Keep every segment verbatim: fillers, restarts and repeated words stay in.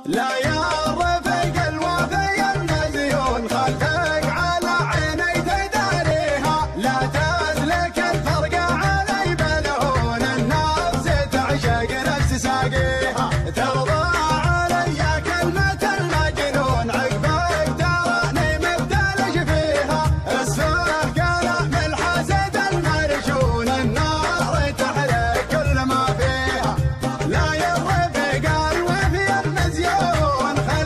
لا يا رفيق الوفي المزيون خلفك على عيني تداريها، لا تسلك الفرق علي بلهون النفس تعشق نفس ساقيها، ترضى علي كلمة المجنون عقبك تراني مبتلش فيها، اسفه كلام الحسد المرشون النار تحرق كل ما فيها. لا يا رفيق الوفي المزيون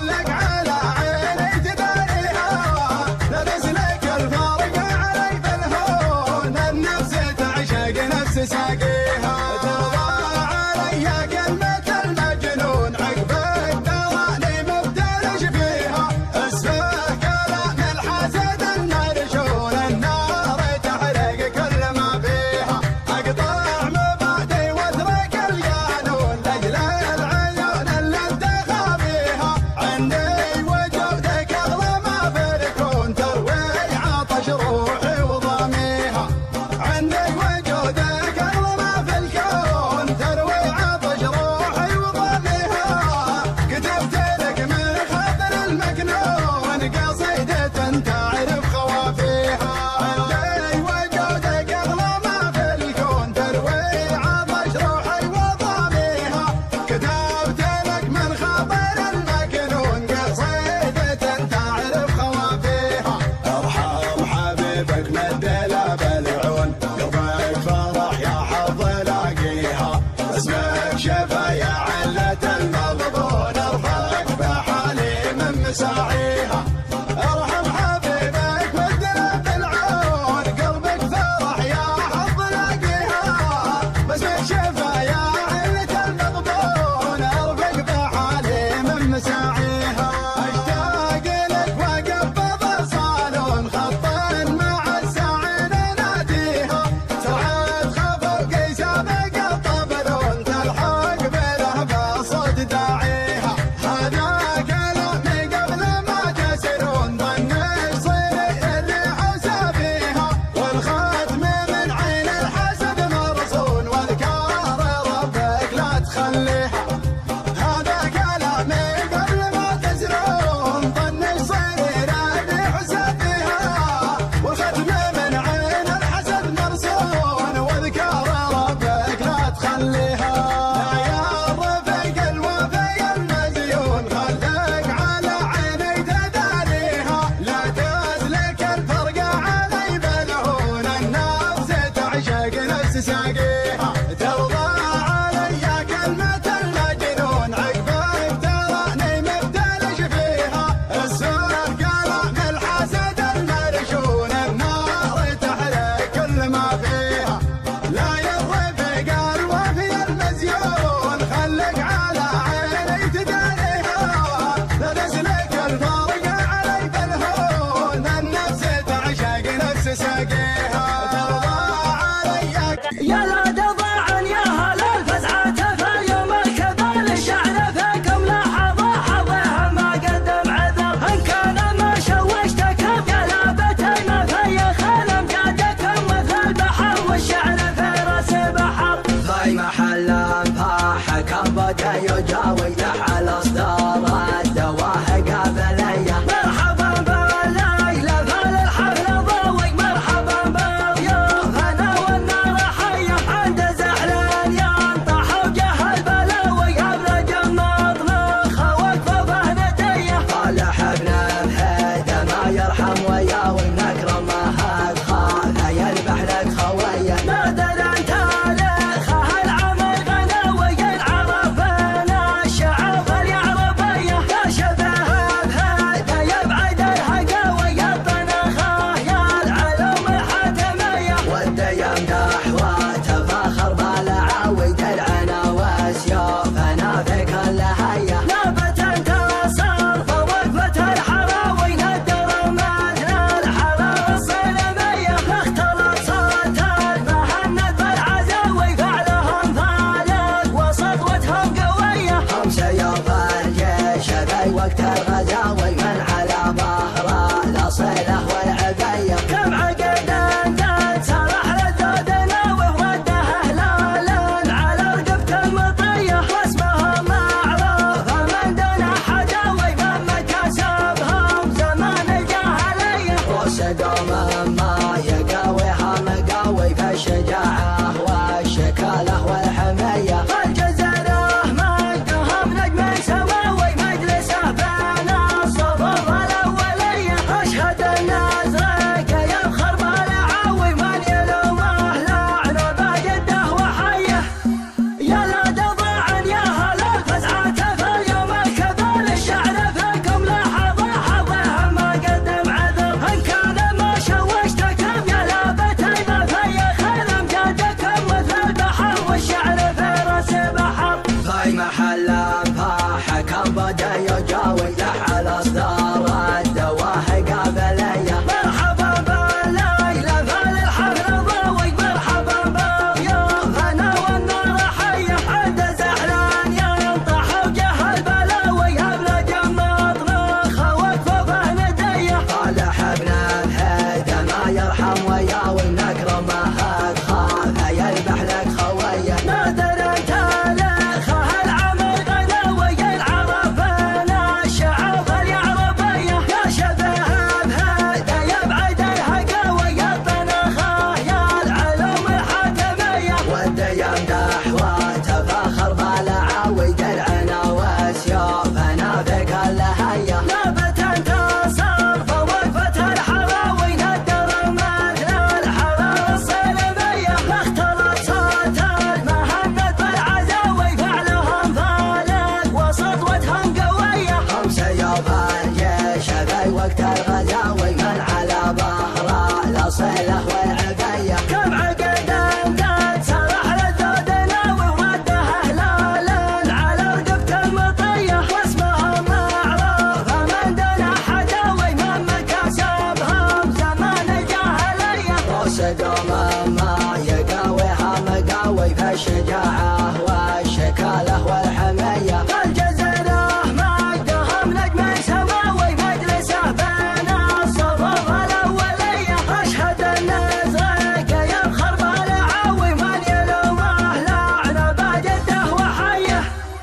بدا يجاوي لحل اصدار الدواه قابليه. مرحبا بالليله فال الحفل ضوي، مرحبا بالضيوف انا والنار حيه، عند زعلان ينطح وجه البلاوي، هبل جمط مخه وكفوفه نديه. صالح ابن الهيدا ما يرحم وياوي، نكرمه خاف يذبح لك خويه. نادر انت لخه العمل غلاوي، العرفان الشعب اليعربيه، يا شبه بهذا يبعد الهقاوي، الطنخه يا العلوم الحاتميه. ودي يمدح وتفاخر بالعاوي، درعنا وسيوفنا في كل هيه. نابت انتصر فوقفه الحراوي، ندر مثل الحراره الصليبيه. اختلط صوت المهند بالعزاوي، فعلهم فالق وسطوتهم قويه. هم سيوف الجيش في وقت الغزاوي، من على ظهره الاصيله والعبيه. كم عقد امداد سرح للذود ناوي، ورده هلال على رقبه المطيه. واسمهم معروف من دون حداوي، من مكاسبهم زمان الجاهليه. رصدهم ما يقاويها مقاوي، في الشجاعه والشكاله والحميه. الجزيره مجدهم نجم سماوي، مجلسه بين الصفوف الاوليه. اشهد النزرق يفخر بالعاوي، من يلومه لعنه بجده وحيه.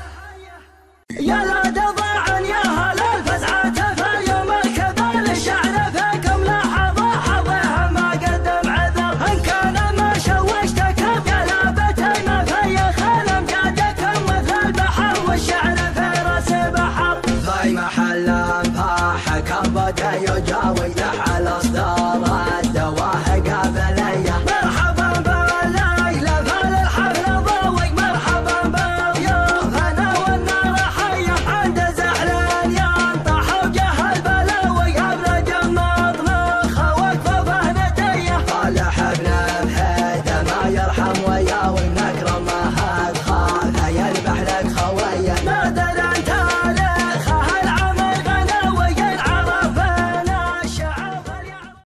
يا لا دضاعا يا هلا الفزعه في اليوم الكبير، الشعر فيكم لحظه حظهم ما قدم عذر. ان كان ما شوشتك بقلابتي ما في خيل، امجادكم مثل البحر والشعر في راس بحر. ضي محل فاحك بدا يجاوي.